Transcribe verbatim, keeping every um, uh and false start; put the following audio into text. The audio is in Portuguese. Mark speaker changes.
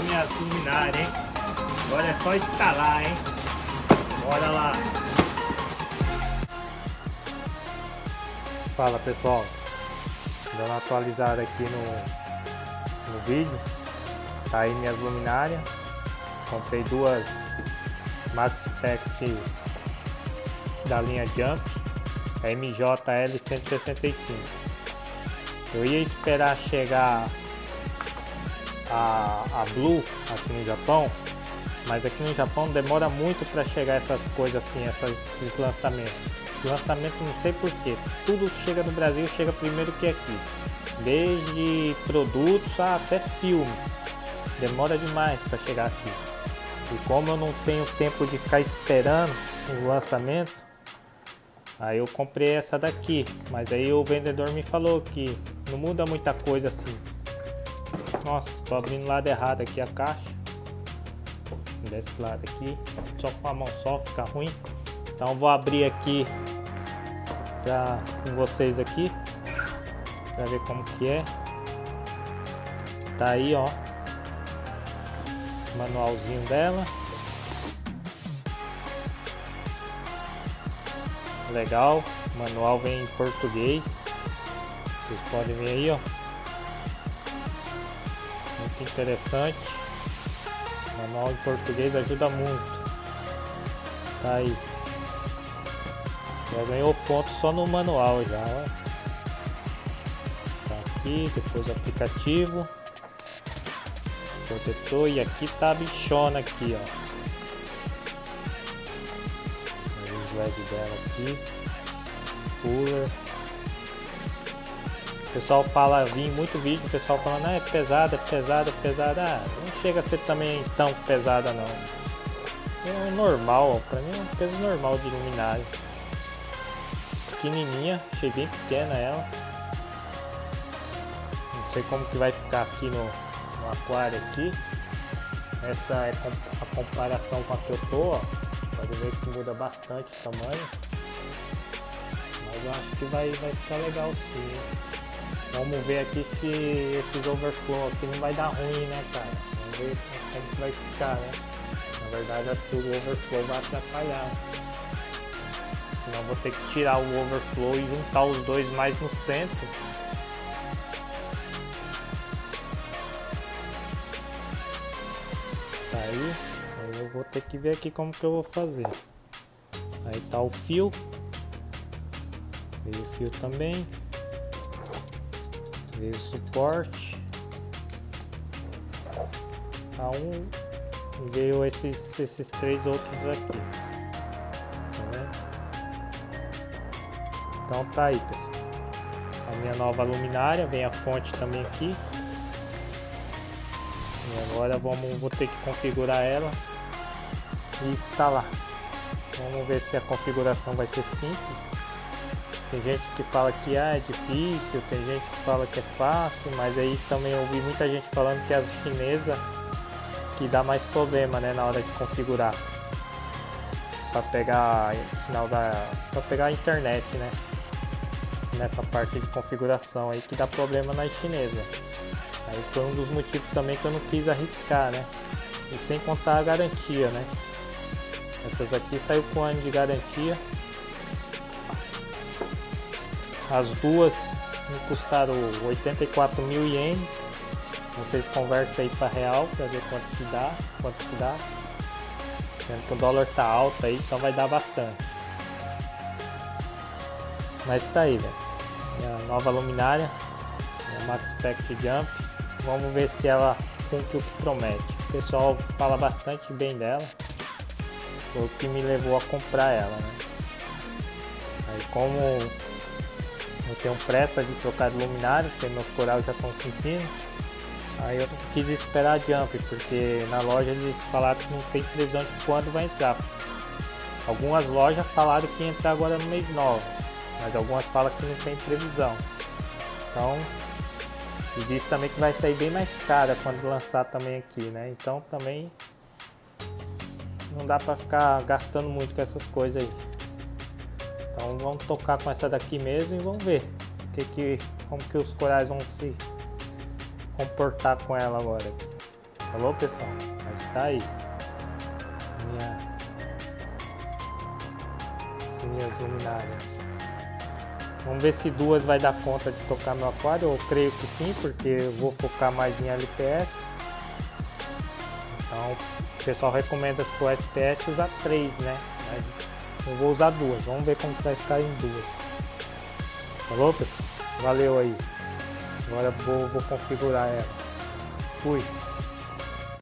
Speaker 1: minhas luminárias, hein? Agora é só instalar, hein? Bora lá! Fala pessoal, dando uma atualizada aqui no, no vídeo. Tá aí minhas luminárias. Comprei duas MaxSpect da linha Jump, a M J L cento e sessenta e cinco. Eu ia esperar chegar a, a Blue aqui no Japão, mas aqui no Japão demora muito para chegar essas coisas assim, essas, esses lançamentos. Lançamento não sei porquê, tudo chega no Brasil, chega primeiro que aqui. Desde produtos até filme, demora demais para chegar aqui. E como eu não tenho tempo de ficar esperando o lançamento, aí eu comprei essa daqui. Mas aí o vendedor me falou que não muda muita coisa assim. Nossa, tô abrindo o lado errado aqui a caixa. Desse lado aqui, só com a mão só fica ruim. Então vou abrir aqui pra, com vocês aqui, pra ver como que é. Tá aí, ó, manualzinho dela. Legal, o manual vem em português. Vocês podem ver aí, ó. Muito interessante. Manual em português ajuda muito. Tá aí. Já ganhou ponto só no manual já, ó. Tá aqui, depois o aplicativo. Protetor, e aqui tá a bichona aqui, ó. Os L E D dela aqui. Cooler. O pessoal fala, vi muito vídeo, o pessoal falando, ah, é pesada, é pesada, é pesada. Ah, não chega a ser também tão pesada não. É normal, pra mim é um peso normal de luminária. Pequenininha, achei bem pequena ela. Não sei como que vai ficar aqui no, no aquário aqui. Essa é a comparação com a que eu tô, ó. Pode ver que muda bastante o tamanho. Mas eu acho que vai, vai ficar legal sim. Vamos ver aqui se esses overflow aqui não vai dar ruim, né, cara? Vamos ver como que vai ficar, né? Na verdade, acho que o overflow vai atrapalhar. Senão vou ter que tirar o overflow e juntar os dois mais no centro. Tá aí. Aí eu vou ter que ver aqui como que eu vou fazer. Aí tá o fio. Veio o fio também. Veio o suporte. Tá um. E veio esses, esses três outros aqui. Tá vendo? Então tá aí, pessoal. A minha nova luminária. Vem a fonte também aqui. E agora vamos, vou ter que configurar ela e instalar. Vamos ver se a configuração vai ser simples. Tem gente que fala que ah, é difícil, tem gente que fala que é fácil, mas aí também eu ouvi muita gente falando que as chinesas que dá mais problema, né, na hora de configurar para pegar sinal da, para pegar a internet, né, nessa parte de configuração aí que dá problema na chinesa. Aí foi um dos motivos também que eu não quis arriscar, né, e sem contar a garantia, né. Essas aqui saiu com um ano de garantia. As duas me custaram oitenta e quatro mil ienes. Vocês convertem aí para real para ver quanto que dá, quanto que dá. Vendo que o dólar tá alto aí, então vai dar bastante. Mas tá aí, velho. Minha nova luminária, minha MaxSpect Jump. Vamos ver se ela cumpre o que promete. O pessoal fala bastante bem dela. Foi o que me levou a comprar ela, né? Aí como eu tenho pressa de trocar de luminária, porque meus corais já estão sentindo. Aí eu quis esperar a Jump, porque na loja eles falaram que não tem previsão de quando vai entrar. Algumas lojas falaram que ia entrar agora no mês nove, mas algumas falam que não tem previsão. Então, e diz também que vai sair bem mais cara quando lançar também aqui, né? Então também não dá pra ficar gastando muito com essas coisas aí. Então vamos tocar com essa daqui mesmo e vamos ver que que, como que os corais vão se comportar com ela agora. Falou, pessoal? Mas tá aí. Minha... As minhas luminárias. Vamos ver se duas vai dar conta de tocar meu aquário. Eu creio que sim, porque eu vou focar mais em L P S. Então, o pessoal recomenda se for F P S usar três, né? Mas eu vou usar duas. Vamos ver como vai ficar em duas. Falou, pessoal? Valeu aí. Agora eu vou, vou configurar ela. Fui.